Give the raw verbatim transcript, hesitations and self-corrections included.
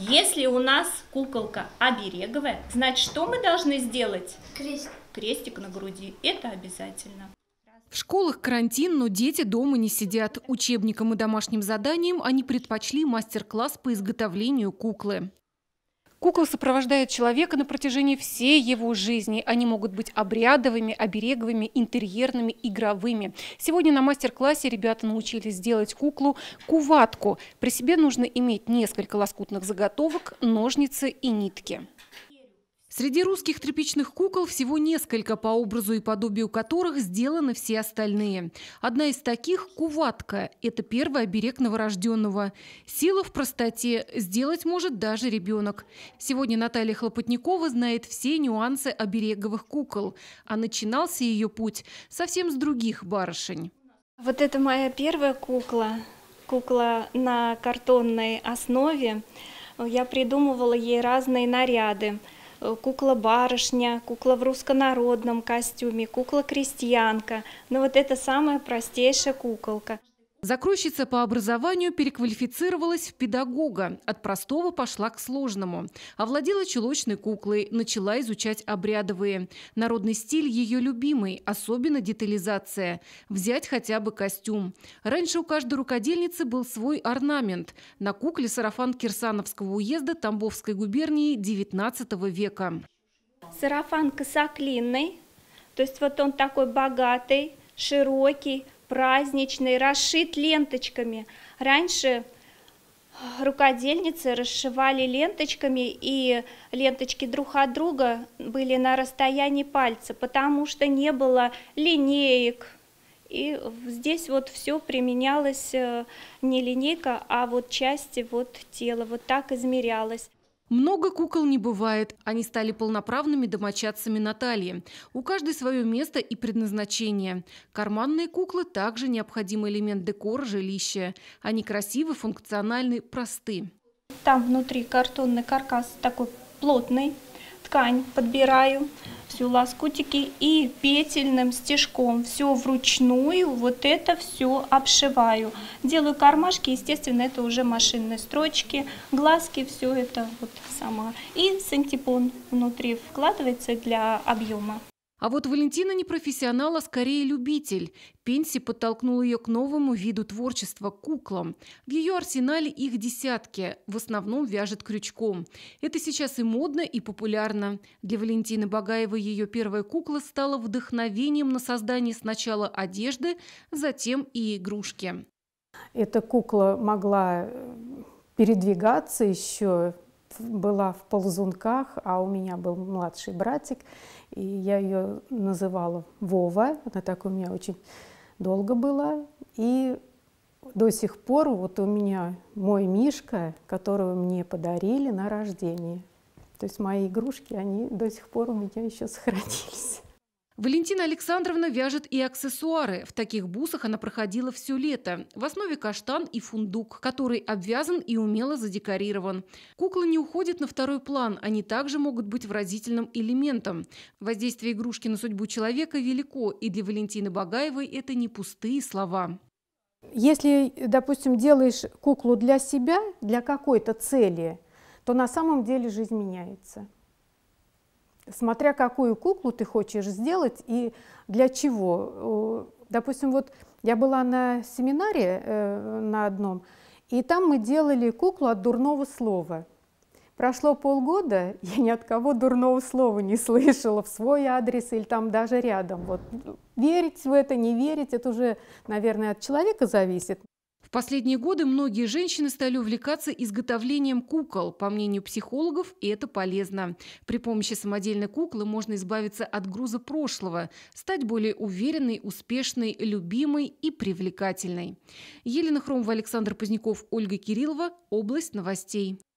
Если у нас куколка обереговая, значит, что мы должны сделать? Крестик. Крестик на груди. Это обязательно. В школах карантин, но дети дома не сидят. Учебникам и домашним заданиям они предпочли мастер-класс по изготовлению куклы. Кукол сопровождает человека на протяжении всей его жизни. Они могут быть обрядовыми, обереговыми, интерьерными, игровыми. Сегодня на мастер-классе ребята научились делать куклу-куватку. При себе нужно иметь несколько лоскутных заготовок, ножницы и нитки. Среди русских тряпичных кукол всего несколько, по образу и подобию которых сделаны все остальные. Одна из таких – куватка. Это первый оберег новорожденного. Сила в простоте. Сделать может даже ребенок. Сегодня Наталья Хлопотникова знает все нюансы обереговых кукол. А начинался ее путь совсем с других барышень. Вот это моя первая кукла. Кукла на картонной основе. Я придумывала ей разные наряды. Кукла-барышня, кукла в руссконародном костюме, кукла-крестьянка. Но вот это самая простейшая куколка. Закройщица по образованию переквалифицировалась в педагога. От простого пошла к сложному. Овладела чулочной куклой, начала изучать обрядовые. Народный стиль ее любимый, особенно детализация. Взять хотя бы костюм. Раньше у каждой рукодельницы был свой орнамент. На кукле сарафан Кирсановского уезда Тамбовской губернии девятнадцатого века. Сарафан косоклинный, то есть вот он такой богатый, широкий, праздничный, расшит ленточками. Раньше рукодельницы расшивали ленточками, и ленточки друг от друга были на расстоянии пальца, потому что не было линеек. И здесь вот все применялось не линейка, а вот части вот тела, вот так измерялось. Много кукол не бывает. Они стали полноправными домочадцами Натальи. У каждой свое место и предназначение. Карманные куклы также необходимый элемент декора жилища. Они красивы, функциональны, просты. Там внутри картонный каркас такой плотный. Ткань подбираю, все лоскутики и петельным стежком. Все вручную, вот это все обшиваю. Делаю кармашки, естественно, это уже машинные строчки, глазки, все это вот сама. И синтепон внутри вкладывается для объема. А вот Валентина не профессионал, а скорее любитель. Пенси подтолкнул ее к новому виду творчества – куклам. В ее арсенале их десятки, в основном вяжет крючком. Это сейчас и модно, и популярно. Для Валентины Багаевой ее первая кукла стала вдохновением на создание сначала одежды, затем и игрушки. Эта кукла могла передвигаться еще, была в ползунках, а у меня был младший братик, и я ее называла Вова. Она так у меня очень долго была. И до сих пор вот у меня мой Мишка, которого мне подарили на рождение. То есть мои игрушки, они до сих пор у меня еще сохранились. Валентина Александровна вяжет и аксессуары. В таких бусах она проходила все лето. В основе каштан и фундук, который обвязан и умело задекорирован. Куклы не уходят на второй план. Они также могут быть выразительным элементом. Воздействие игрушки на судьбу человека велико, и для Валентины Багаевой это не пустые слова. Если, допустим, делаешь куклу для себя, для какой-то цели, то на самом деле жизнь меняется. Смотря какую куклу ты хочешь сделать и для чего. Допустим, вот я была на семинаре э, на одном, и там мы делали куклу от дурного слова. Прошло полгода, я ни от кого дурного слова не слышала в свой адрес или там даже рядом. Вот. Верить в это, не верить, это уже, наверное, от человека зависит. В последние годы многие женщины стали увлекаться изготовлением кукол. По мнению психологов, это полезно. При помощи самодельной куклы можно избавиться от груза прошлого, стать более уверенной, успешной, любимой и привлекательной. Елена Хромова, Александр Поздняков, Ольга Кириллова. Область новостей.